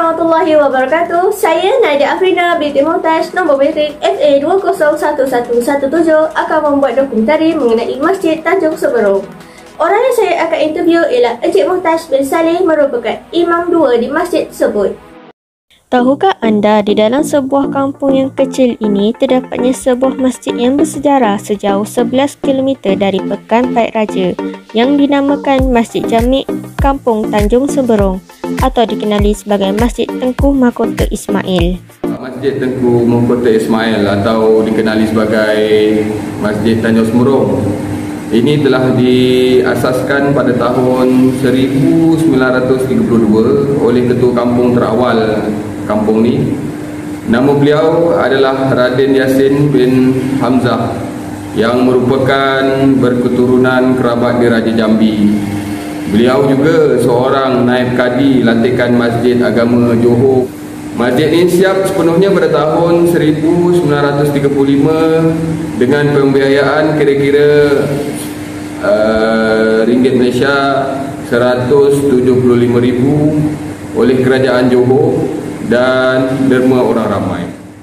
warahmatullahi wabarakatuh. Saya Nadia Afrina binti Muhtaj, nombor metrik FA201117 akan membuat dokumentari mengenai Masjid Tanjung Seberong. Orang yang saya akan interview ialah Encik Muhtaj bin Saleh, merupakan imam 2 di masjid tersebut. Tahukah anda di dalam sebuah kampung yang kecil ini terdapatnya sebuah masjid yang bersejarah sejauh 11 km dari Pekan Pait Raja yang dinamakan Masjid Jami' Kampung Tanjung Seberong atau dikenali sebagai Masjid Tengku Mahkota Ismail. Masjid Tengku Mahkota Ismail atau dikenali sebagai Masjid Tanjung Seberong ini telah diasaskan pada tahun 1932 oleh ketua kampung terawal kampung ni. Nama beliau adalah Raden Yassin bin Hamzah yang merupakan berketurunan kerabat di Raja Jambi. Beliau juga seorang naib kadi lantikan Masjid Agama Johor. Masjid ini siap sepenuhnya pada tahun 1935 dengan pembiayaan kira-kira ringgit Malaysia 175,000 oleh kerajaan Johor dan derma orang ramai.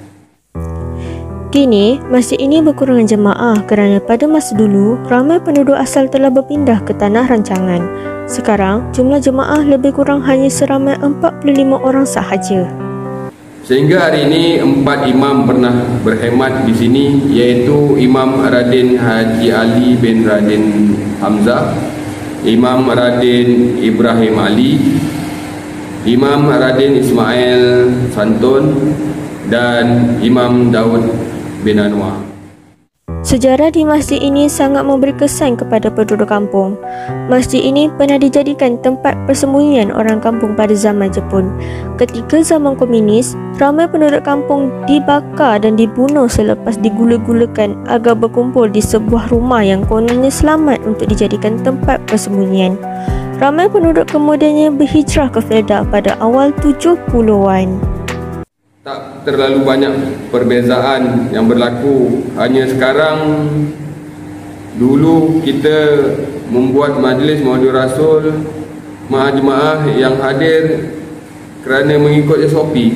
Kini, masjid ini berkurangan jemaah kerana pada masa dulu, ramai penduduk asal telah berpindah ke tanah rancangan. Sekarang, jumlah jemaah lebih kurang hanya seramai 45 orang sahaja. Sehingga hari ini 4 imam pernah berkhidmat di sini, iaitu Imam Raden Haji Ali bin Raden Hamzah, Imam Raden Ibrahim Ali, Imam Raden Ismail Santun dan Imam Daud bin Anwar. Sejarah di masjid ini sangat memberi kesan kepada penduduk kampung. Masjid ini pernah dijadikan tempat persembunyian orang kampung pada zaman Jepun. Ketika zaman komunis, ramai penduduk kampung dibakar dan dibunuh selepas digula-gulakan agar berkumpul di sebuah rumah yang kononnya selamat untuk dijadikan tempat persembunyian. Ramai penduduk kemudiannya berhijrah ke Felda pada awal 70-an. Tak terlalu banyak perbezaan yang berlaku. Hanya sekarang, dulu kita membuat majlis Maulid Rasul, jemaah yang hadir kerana mengikut SOP.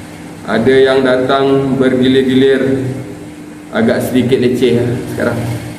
Ada yang datang bergilir-gilir, agak sedikit leceh sekarang.